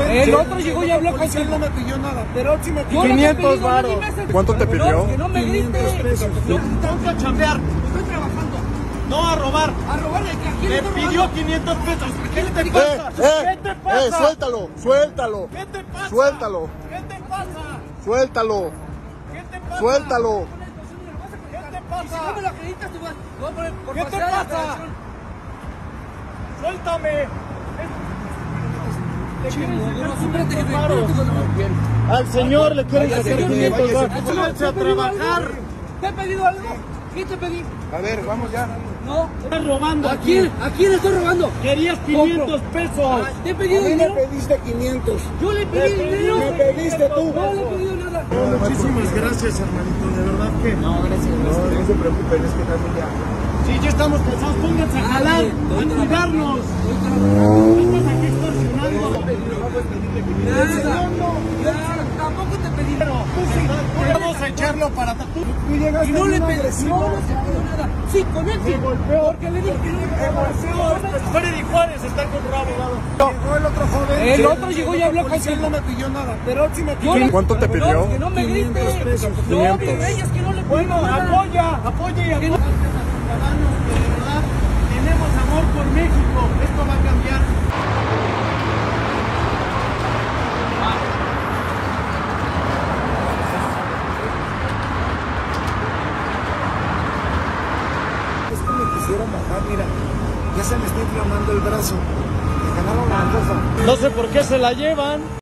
El otro llegó y habló con él, no me pidió nada, pero él sí me pidió 500 varos. ¿Cuánto te pidió? Que no me 500 grites. pesos. Ponte a chambear, Estoy trabajando. no a robar. A robarle que aquí Me le pidió 500 pesos. ¿Qué te pasa? ¿Qué te pasa? Suéltalo, suéltalo. ¿Qué te pasa? Suéltalo, ¿Qué te pasa? suéltalo, ¿Qué te pasa? suéltalo. ¿Qué te Y si no me pasa? lo acreditas, te voy a poner por ¿Qué te falsedad de pasa? declaración. Suéltame. Le quieren sacar Espérate, 500 jefe, varos. espérate. Al señor le quieren sacar señor, 500 varos. ¿te Pónganse a he pedido trabajar. algo? ¿Te he pedido algo? ¿Qué te pedí? A ver, vamos ya. No. Estás robando ¿A aquí. quién? ¿A quién estoy robando? Querías 500 pesos. ¿Te he A pedido mí me dinero? pediste 500. Yo le pedí dinero. Me pediste tú. No le he pedido nada. Muchísimas gracias, hermanito. De verdad que. No se preocupen, es que también ya. Sí, ya estamos cansados. Pónganse a jalar, a cuidarnos. Estás aquí extorsionando. Nada. Tampoco te pedí dinero. Vamos a echarlo para atrás. Tú llegaste Y no le bien pedí, agresivo. no le he pedido nada. Sí, con él sí. Porque le dije que no me Freddy Juárez está con un abogado. Llegó el otro joven. El otro llegó y habló con él no me pidió nada, pero él sí me pidió. ¿Cuánto te pidió? Que no me 500 grites. pesos. No, 500. mi rey, es que no le pido Bueno, nada. apoya y apoya. Ciudadanos que de verdad tenemos amor por México. Esto va a cambiar. Es que me quisieron bajar, mira. Ya se me está inflamando el brazo. Me ganaron la cosa. No sé por qué se la llevan.